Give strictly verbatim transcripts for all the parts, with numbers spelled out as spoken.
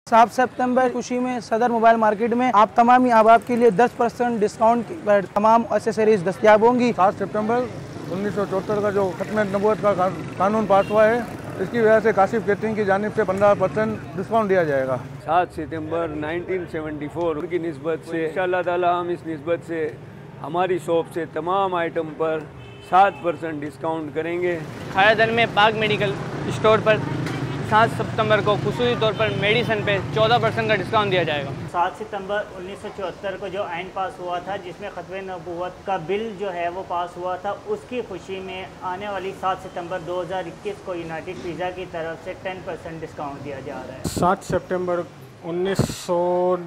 सात सितंबर खुशी में सदर मोबाइल मार्केट में आप तमाम अहबाब के लिए दस परसेंट डिस्काउंट पर तमाम एक्सेसरीज दस्तियाब होंगी। सात सितंबर उन्नीस सौ चौहत्तर का जो खत्म नबूवत का कानून पास हुआ है, इसकी वजह से काशिफ कैटरिंग की जानिब से पंद्रह परसेंट डिस्काउंट दिया जाएगा। सात सितंबर उन्नीस सौ चौहत्तर की निस्बत से इंशाअल्लाह ताला हम इस निस्बत से हमारी शॉप से तमाम आइटम पर सात परसेंट डिस्काउंट करेंगे। खायादन में पाक मेडिकल स्टोर पर सात सितंबर को खुसूसी तौर पर मेडिसिन पे चौदह परसेंट का डिस्काउंट दिया जाएगा। सात सितंबर उन्नीस सौ चौहत्तर को जो आइन पास हुआ था, जिसमें खत्म नबूवत का बिल जो है वो पास हुआ था, उसकी खुशी में आने वाली सात सितंबर दो हज़ार इक्कीस को यूनाइटेड पिज़्ज़ा की तरफ से टेन परसेंट डिस्काउंट दिया जा रहा है। सात सितंबर उन्नीस सौ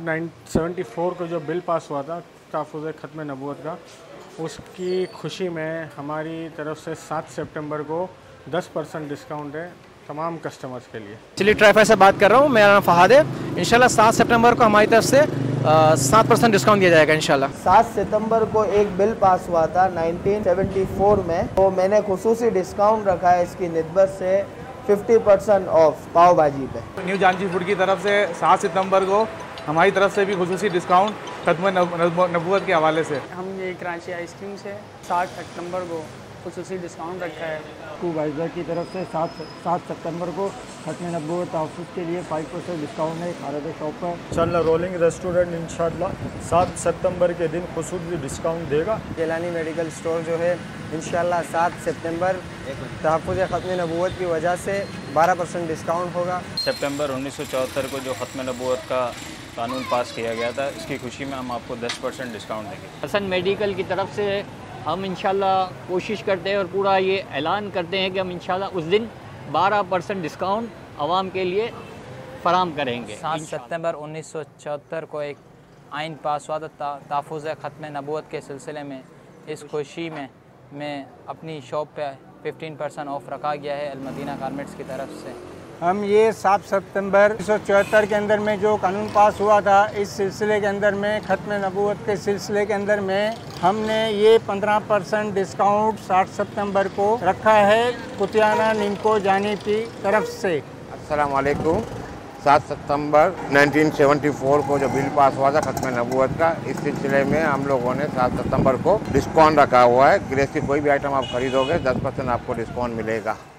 चौहत्तर को जो बिल पास हुआ था तहफ़्फ़ुज़ ख़त्म नबूवत का, उसकी खुशी में हमारी तरफ से सात सितंबर को दस परसेंट डिस्काउंट है तमाम कस्टमर्स के लिए। चिली ट्राइफर से बात कर रहा हूँ, मेरा नाम फहाद है। इंशाल्लाह सात सितंबर को हमारी तरफ से सात परसेंट डिस्काउंट दिया जाएगा इंशाल्लाह। सात सितंबर को एक बिल पास हुआ था उन्नीस सौ चौहत्तर में, तो मैंने खुसूसी डिस्काउंट रखा है इसकी निस्बत से पचास परसेंट ऑफ पाव भाजी पे। न्यू जानकी फूड की तरफ से सात सितंबर को हमारी तरफ से भी खुसूसी डिस्काउंट खत्म नबूवत के हवाले से। हम ये कराची आइसक्रीम से सात सितंबर को खुसूसी डिस्काउंट रखा है। वाइजर की तरफ से सात सात सितंबर को खत्म नबूवत तहफ़्फ़ुज़ के लिए पाँच परसेंट डिस्काउंट है खारद शॉप पर। इंशाल्लाह रोलिंग रेस्टोरेंट इंशाल्लाह सात सितंबर के दिन खुसूसी डिस्काउंट देगा। जिलानी मेडिकल स्टोर जो है इंशाल्लाह सात सितंबर तहफ़्फ़ुज़ ख़त्म नबूवत की वजह से बारह परसेंट डिस्काउंट होगा। सितंबर उन्नीस सौ चौहत्तर को जो ख़त्म नबूवत का कानून पास किया गया था, इसकी खुशी में हम आपको दस परसेंट डिस्काउंट देंगे। हसन मेडिकल की तरफ से हम इंशाल्लाह कोशिश करते हैं और पूरा ये ऐलान करते हैं कि हम इंशाल्लाह उस दिन बारह परसेंट डिस्काउंट आवाम के लिए फराम करेंगे। सात सितंबर उन्नीस सौ चौहत्तर को एक आइन पास हुआ था तहफ़्फ़ुज़ ख़त्म नबूवत के सिलसिले में। इस खुशी में मैं अपनी शॉप पे पंद्रह परसेंट ऑफ रखा गया है अलमदीना गारमेंट्स की तरफ से। हम ये सात सितंबर उन्नीस सौ चौहत्तर के अंदर में जो कानून पास हुआ था, इस सिलसिले के अंदर में खत्म नबूवत के सिलसिले के अंदर में हमने ये पंद्रह परसेंट डिस्काउंट सात सितंबर को रखा है कुतियाना निमको जानी की तरफ से। अस्सलाम वालेकुम। सात सितंबर उन्नीस सौ चौहत्तर को जो बिल पास हुआ था खत्म नबूवत का, इस सिलसिले में हम लोगों ने सात सितंबर को डिस्काउंट रखा हुआ है। ग्रेस की कोई भी आइटम आप खरीदोगे दस परसेंट आपको डिस्काउंट मिलेगा।